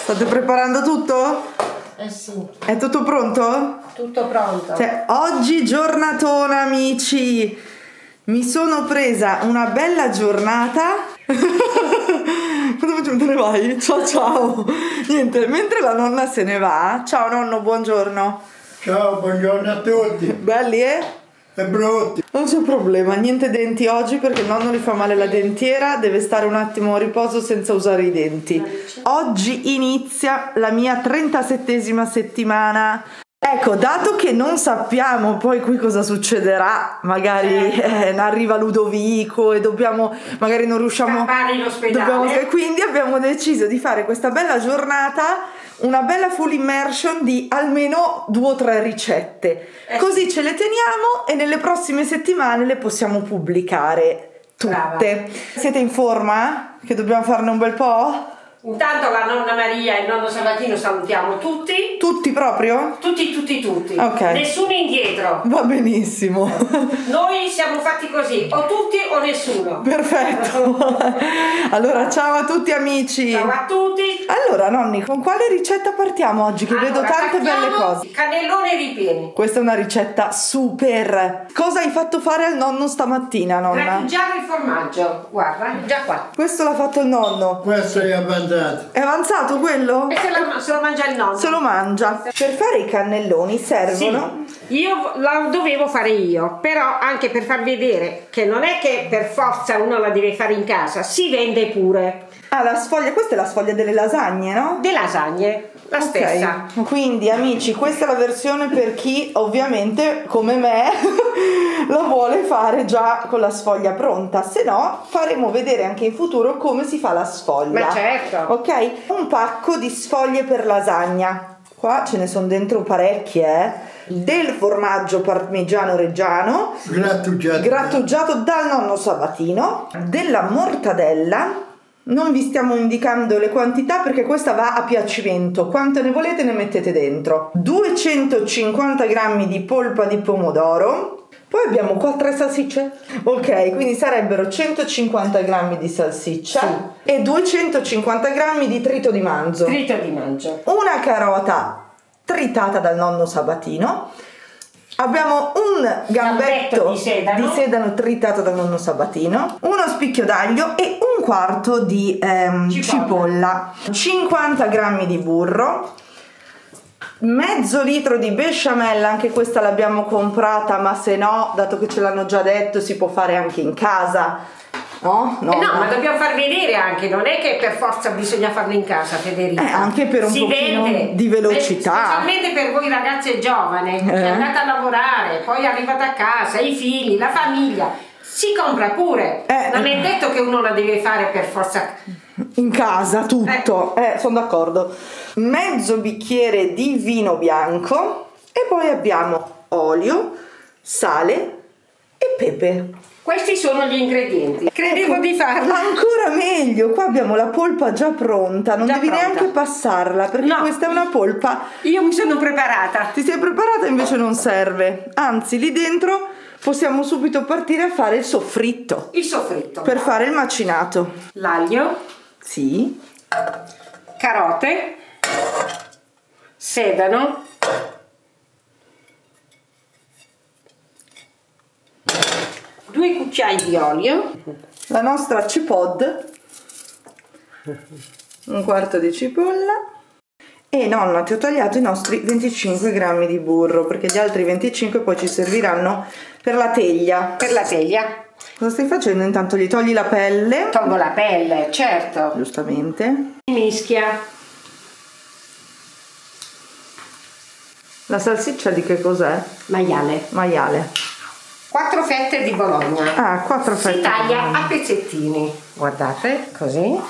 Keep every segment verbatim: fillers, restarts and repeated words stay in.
State preparando tutto? Eh sì. È tutto pronto? Tutto pronto. Cioè, oggi giornatona, amici. Mi sono presa una bella giornata. Cosa facciamo? Te ne vai? Ciao ciao. Niente, mentre la nonna se ne va. Ciao nonno, buongiorno. Ciao, buongiorno a tutti. Belli, eh? E brutti. Non c'è problema, niente denti oggi perché il nonno gli fa male la dentiera, deve stare un attimo a riposo senza usare i denti. Oggi inizia la mia trentasettesima settimana. Ecco, dato che non sappiamo poi qui cosa succederà, magari eh, arriva Ludovico e dobbiamo, magari non riusciamo scappare in ospedale. Dobbiamo, quindi abbiamo deciso di fare questa bella giornata, una bella full immersion di almeno due o tre ricette. Eh. Così ce le teniamo e nelle prossime settimane le possiamo pubblicare tutte. Brava. Siete in forma? Che dobbiamo farne un bel po'? Intanto la nonna Maria e il nonno Sabatino salutiamo tutti. Tutti proprio? Tutti, tutti, tutti. Ok. Nessuno indietro. Va benissimo. Noi siamo fatti così, o tutti o nessuno. Perfetto. Allora, ciao a tutti amici. Ciao a tutti. Allora, nonni, con quale ricetta partiamo oggi? Che allora, vedo tante belle cose. Cannelloni ripieni. Questa è una ricetta super. Cosa hai fatto fare al nonno stamattina, nonna? Grattugiare il formaggio. Guarda, già qua. Questo l'ha fatto il nonno. Questo è avanzato. È avanzato quello? E se lo, se lo mangia il nonno. Se lo mangia. Per fare i cannelloni servono... Sì, io la dovevo fare io, però anche per far vedere che non è che per forza uno la deve fare in casa, si vende pure. Ah, la sfoglia, questa è la sfoglia delle lasagne, no? Delle lasagne, la okay. stessa. Quindi amici, questa è la versione per chi ovviamente come me la vuole fare già con la sfoglia pronta, se no faremo vedere anche in futuro come si fa la sfoglia. Ma certo. Ok? Un pacco di sfoglie per lasagna. Qua ce ne sono dentro parecchie, eh? Del formaggio parmigiano reggiano grattugiato, grattugiato dal nonno Sabatino, della mortadella. Non vi stiamo indicando le quantità perché questa va a piacimento, quante ne volete ne mettete dentro. Duecentocinquanta grammi di polpa di pomodoro. Poi abbiamo qua tre salsicce. Ok, quindi sarebbero centocinquanta grammi di salsiccia, sì, e duecentocinquanta grammi di trito di manzo. Trito di manzo. Una carota tritata dal nonno Sabatino. Abbiamo un gambetto, gambetto di, sedano. di sedano tritato dal nonno Sabatino, uno spicchio d'aglio e un quarto di ehm, cipolla. cipolla, cinquanta grammi di burro, mezzo litro di besciamella, anche questa l'abbiamo comprata, ma se no, dato che ce l'hanno già detto, si può fare anche in casa. No, no, eh no, no, ma dobbiamo far vedere anche, non è che per forza bisogna farlo in casa, Federica. Eh, anche per un si pochino vende, di velocità. Specialmente per voi ragazze giovani, eh. che andate a lavorare, poi arrivate a casa, i figli, la famiglia, si compra pure. Eh. Non è detto che uno la deve fare per forza in casa tutto, eh, eh sono d'accordo. Mezzo bicchiere di vino bianco e poi abbiamo olio, sale e pepe. Questi sono gli ingredienti. Credevo ecco, di farlo. Ancora meglio, qua abbiamo la polpa già pronta, non già devi pronta. neanche passarla perché no, questa è una polpa. Io mi sono preparata. Ti sei preparata, invece non serve. Anzi, lì dentro possiamo subito partire a fare il soffritto. Il soffritto. Per fare il macinato. L'aglio. Sì. Carote. Sedano. Due cucchiai di olio, la nostra cipod, un quarto di cipolla e nonna ti ho tagliato i nostri venticinque grammi di burro perché gli altri venticinque poi ci serviranno per la teglia. Per la teglia. Cosa stai facendo? Intanto gli togli la pelle. Tolgo la pelle, certo. Giustamente. Mischia. La salsiccia di che cos'è? Maiale. Maiale. Quattro fette di Bologna. Ah, quattro fette. Si taglia a pezzettini. Guardate, così.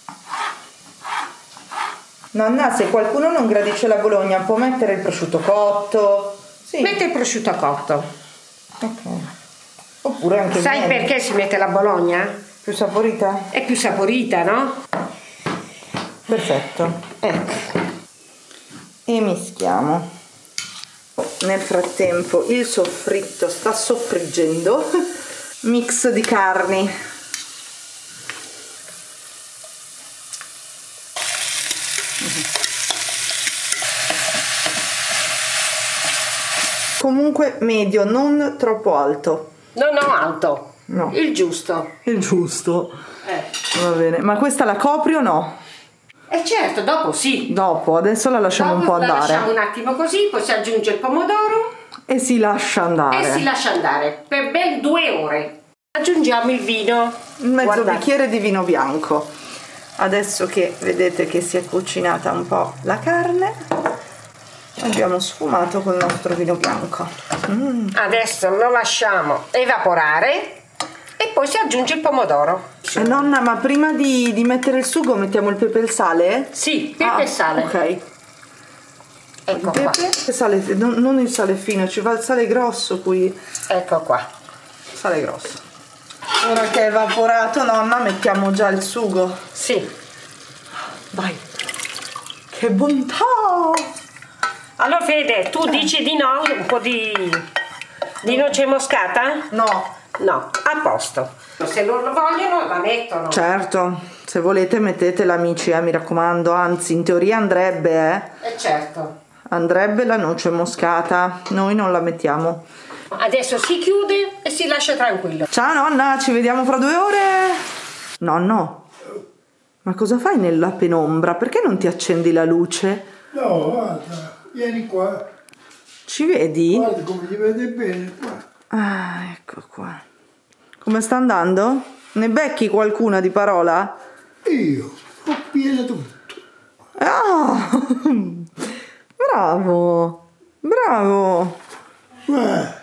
Nonna, se qualcuno non gradisce la Bologna può mettere il prosciutto cotto. Sì. Mette il prosciutto cotto. Ok. Oppure anche sai niente. Perché si mette la Bologna? Più saporita? È più saporita, no? Perfetto. Ecco. E mischiamo. Nel frattempo il soffritto sta soffriggendo. Mix di carni. comunque medio, non troppo alto. No, no, alto. No. Il giusto. Il giusto. Eh. Va bene. Ma questa la copri o no? E certo, dopo sì. Dopo, adesso la lasciamo Dopo un po' la andare. lasciamo un attimo così, poi si aggiunge il pomodoro E si lascia andare. e si lascia andare per ben due ore. Aggiungiamo il vino. Un mezzo Guardate. bicchiere di vino bianco. Adesso che vedete che si è cucinata un po' la carne, abbiamo sfumato col nostro vino bianco. Mm. Adesso lo lasciamo evaporare e poi si aggiunge il pomodoro. Eh, nonna, ma prima di, di mettere il sugo mettiamo il pepe e il sale? Sì, pepe Ah, e sale. Ok. Ecco Pepe qua. e sale, non, non il sale fino, ci va il sale grosso qui. Ecco qua. Sale grosso. Ora che è evaporato, nonna, mettiamo già il sugo. Sì. Vai. Che bontà! Allora Fede, tu dici di no? Un po' di, di noce moscata? No. No, a posto. Se loro lo vogliono la mettono. Certo, se volete mettetela, amici, eh, mi raccomando. Anzi, in teoria andrebbe, eh. E certo. Andrebbe la noce moscata. Noi non la mettiamo. Adesso si chiude e si lascia tranquillo. Ciao nonna, ci vediamo fra due ore. Nonno, ma cosa fai nella penombra? Perché non ti accendi la luce? No, guarda, vieni qua. Ci vedi? Guarda come ti vede bene qua. Ah, ecco qua. Come sta andando? Ne becchi qualcuna di parola? Io ho pieno tutto. Ah, bravo, bravo. Guarda.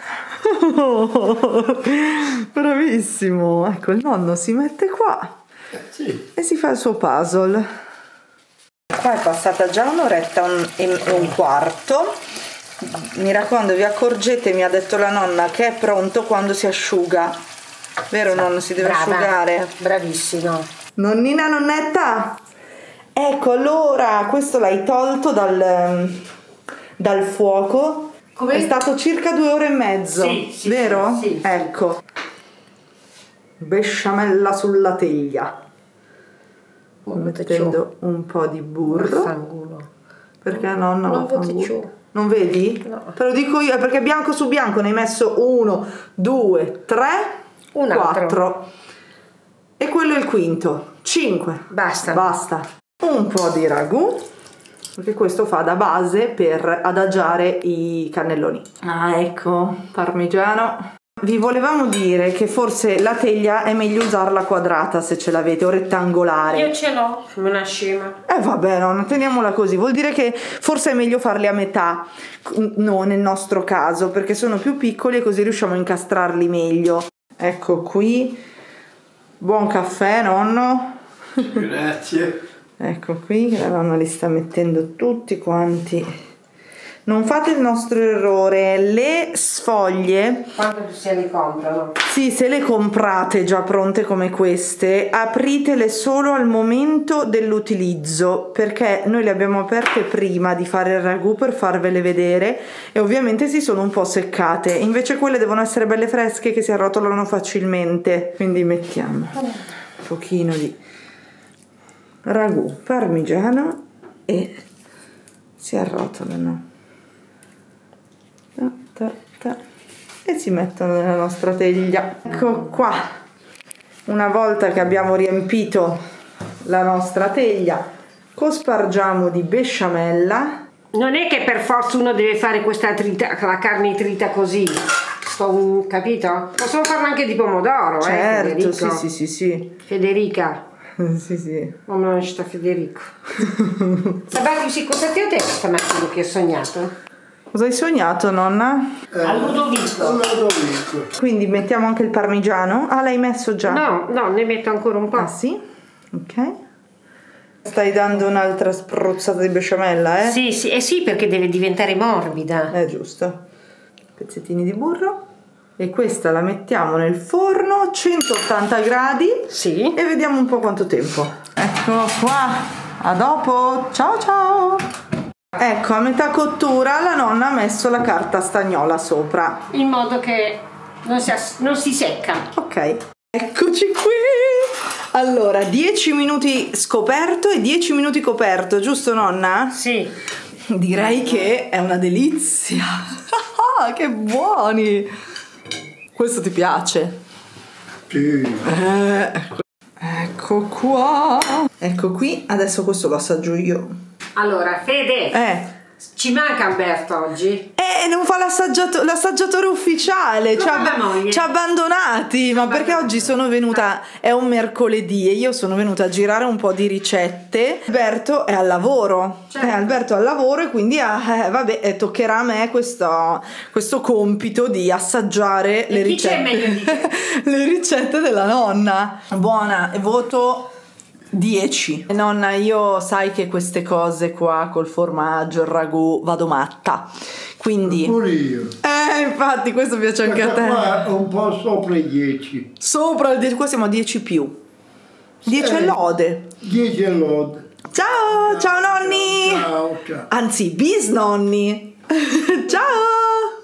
Bravissimo. Ecco, il nonno si mette qua Eh, sì. e si fa il suo puzzle. Qua è passata già un'oretta e un quarto. Mi raccomando, vi accorgete, mi ha detto la nonna, che è pronto quando si asciuga. Vero nonno? Si deve Brava. asciugare. Bravissimo. Nonnina, nonnetta. Ecco, allora questo l'hai tolto dal, dal fuoco. Come? È stato circa due ore e mezzo, Sì, sì, vero? sì, sì. Ecco. Besciamella sulla teglia. Mettendo un po' di burro. Fangulo. Perché nonna Non fa voti burro? ciù. Non vedi? No. Te lo dico io, è perché bianco su bianco ne hai messo uno, due, tre, Un altro. quattro. E quello è il quinto. Cinque. Basta. Basta. Un po' di ragù, perché questo fa da base per adagiare i cannelloni. Ah, ecco, parmigiano. Vi volevamo dire che forse la teglia è meglio usarla quadrata se ce l'avete, o rettangolare. Io ce l'ho, come una scema. Eh vabbè, no, teniamola così. Vuol dire che forse è meglio farli a metà, no, nel nostro caso, perché sono più piccoli e così riusciamo a incastrarli meglio. Ecco qui. Buon caffè, nonno. Grazie. Ecco qui, la nonna li sta mettendo tutti quanti. Non fate il nostro errore, le sfoglie, Quando se li comprano? sì, se le comprate già pronte come queste, apritele solo al momento dell'utilizzo, perché noi le abbiamo aperte prima di fare il ragù per farvele vedere e ovviamente si sono un po' seccate. Invece quelle devono essere belle fresche che si arrotolano facilmente. Quindi mettiamo un pochino di ragù parmigiano e si arrotolano. Ta, ta, ta. E si mettono nella nostra teglia. Ecco qua, una volta che abbiamo riempito la nostra teglia, cospargiamo di besciamella. Non è che per forza uno deve fare questa trita, la carne trita così. Sto, capito? Possono farlo anche di pomodoro, Certo, eh, sì, sì, sì, sì. Federica. Sì, sì. Oh, non sta Federico. Sabati, cosa ti ho detto stamattina che ho sognato? Cosa hai sognato, nonna? Eh, A Ludovico. a Ludovico. Quindi mettiamo anche il parmigiano. Ah, l'hai messo già? No, no, ne metto ancora un po'. Ah, sì? Ok. Stai dando un'altra spruzzata di besciamella, eh? Sì, sì, eh sì, perché deve diventare morbida. È giusto. Pezzettini di burro. E questa la mettiamo nel forno, centottanta gradi. Sì. E vediamo un po' quanto tempo. Eccolo qua. A dopo. Ciao ciao. Ecco, a metà cottura la nonna ha messo la carta stagnola sopra. In modo che non si, ass- non si secca. Ok. Eccoci qui. Allora, dieci minuti scoperto e dieci minuti coperto, giusto nonna? Sì. Direi che è una delizia. che buoni! Questo ti piace? Sì. Eh, ecco qua. Ecco qui, adesso questo lo assaggio io. Allora, Fede, Eh. ci manca Alberto oggi. Eh, non fa l'assaggiato- l'assaggiatore ufficiale, ci ha, Come la moglie? ci ha abbandonati, ma perché Abbandonati. oggi sono venuta, è un mercoledì e io sono venuta a girare un po' di ricette. Alberto è al lavoro, Certo. eh, Alberto è al lavoro e quindi ah, eh, vabbè, eh, toccherà a me questo, questo compito di assaggiare E le chi c'è meglio di ricette, le ricette della nonna. Buona, e voto dieci. Nonna, io sai che queste cose qua col formaggio, il ragù, vado matta. Quindi Pure io. eh, infatti questo piace anche a Questa te. qua è un po' sopra i dieci. Sopra il dieci, qua siamo a dieci più. dieci Sì. lode. dieci e lode. Ciao, ciao nonni. Ciao, ciao. Anzi, bis nonni. Ciao.